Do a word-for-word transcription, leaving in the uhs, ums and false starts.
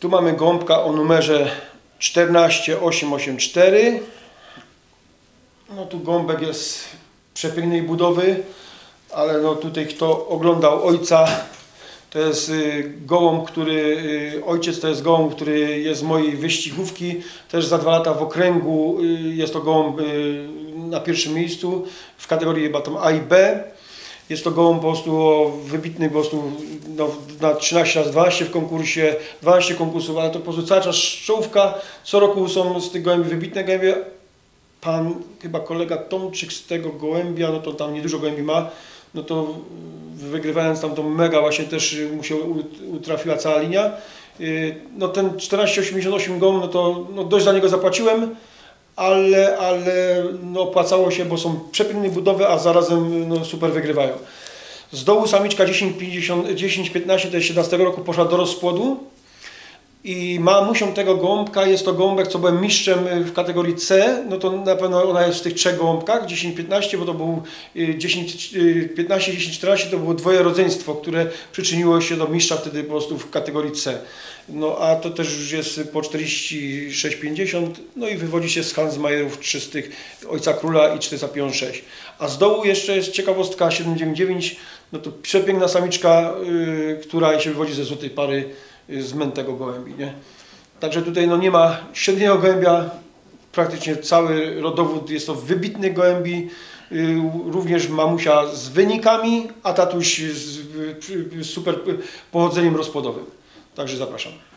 Tu mamy gołąbka o numerze czternaście osiem osiem cztery. No tu gołąbek jest przepięknej budowy, ale no tutaj kto oglądał ojca, to jest gołąb, który, ojciec to jest gołąb, który jest z mojej wyścigówki, też za dwa lata w okręgu, jest to gołąb na pierwszym miejscu w kategorii chyba tam A i B. Jest to gołąb po prostu wybitny, po prostu no, na trzynaście razy dwanaście w konkursie, dwanaście konkursów, ale to po prostu cały czas czołówka. Co roku są z tych gołębi wybitne gołębie. Pan, chyba kolega Tomczyk z tego gołębia, no to tam niedużo gołębi ma, no to wygrywając tam to mega właśnie też mu się utrafiła cała linia. No ten czternaście osiemdziesiąt osiem gołąb, no to no dość za niego zapłaciłem, ale, ale no opłacało się, bo są przepiękne budowy, a zarazem no super wygrywają. Z dołu samiczka dziesięć piętnaście, to jest siedemnastego roku, poszła do rozpłodu. I mamusią tego gołąbka jest to gołąbek, co byłem mistrzem w kategorii C, no to na pewno ona jest w tych trzech gołąbkach, dziesięć piętnaście, bo to był dziesięć piętnaście, dziesięć czternaście, to było dwoje rodzeństwo, które przyczyniło się do mistrza wtedy po prostu w kategorii C. No a to też już jest po czterdzieści sześć pięćdziesiąt, no i wywodzi się z Hansmajerów czystych Ojca Króla i czterysta pięćdziesiąt sześć. A z dołu jeszcze jest ciekawostka siedem dziewięć dziewięć, no to przepiękna samiczka, yy, która się wywodzi ze złotej pary z mętego gołębi, nie? Także tutaj no nie ma średniego gołębia, praktycznie cały rodowód jest to wybitny gołębi, yy, również mamusia z wynikami, a tatuś z, z super pochodzeniem rozpłodowym. Także zapraszam.